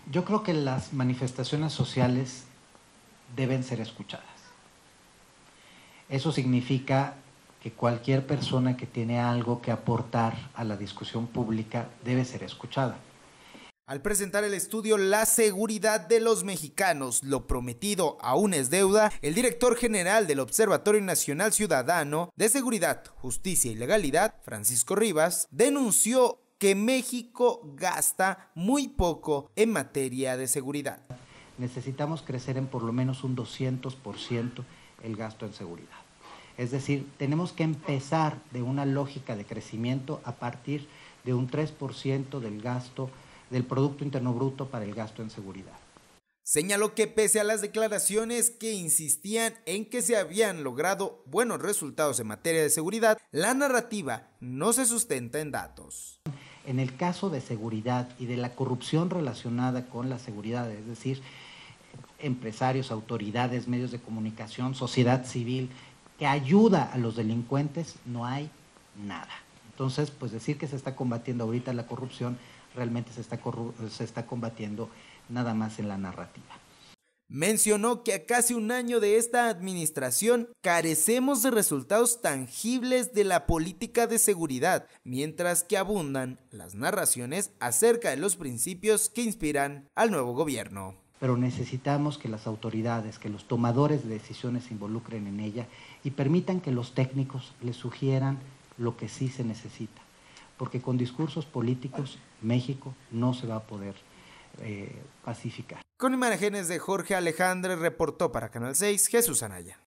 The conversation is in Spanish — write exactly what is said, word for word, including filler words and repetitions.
Yo creo que las manifestaciones sociales deben ser escuchadas. Eso significa que cualquier persona que tiene algo que aportar a la discusión pública debe ser escuchada. Al presentar el estudio La seguridad de los mexicanos, lo prometido aún es deuda, el director general del Observatorio Nacional Ciudadano de Seguridad, Justicia y Legalidad, Francisco Rivas, denunció que México gasta muy poco en materia de seguridad. Necesitamos crecer en por lo menos un doscientos por ciento el gasto en seguridad. Es decir, tenemos que empezar de una lógica de crecimiento a partir de un tres por ciento del gasto del Producto Interno Bruto para el gasto en seguridad. Señaló que pese a las declaraciones que insistían en que se habían logrado buenos resultados en materia de seguridad, la narrativa no se sustenta en datos. En el caso de seguridad y de la corrupción relacionada con la seguridad, es decir, empresarios, autoridades, medios de comunicación, sociedad civil, que ayuda a los delincuentes, no hay nada. Entonces, pues decir que se está combatiendo ahorita la corrupción, realmente se está, se está combatiendo nada más en la narrativa. Mencionó que a casi un año de esta administración carecemos de resultados tangibles de la política de seguridad, mientras que abundan las narraciones acerca de los principios que inspiran al nuevo gobierno. Pero necesitamos que las autoridades, que los tomadores de decisiones se involucren en ella y permitan que los técnicos les sugieran lo que sí se necesita. Porque con discursos políticos México no se va a poder eh, pacificar. Con imágenes de Jorge Alejandre reportó para Canal seis Jesús Anaya.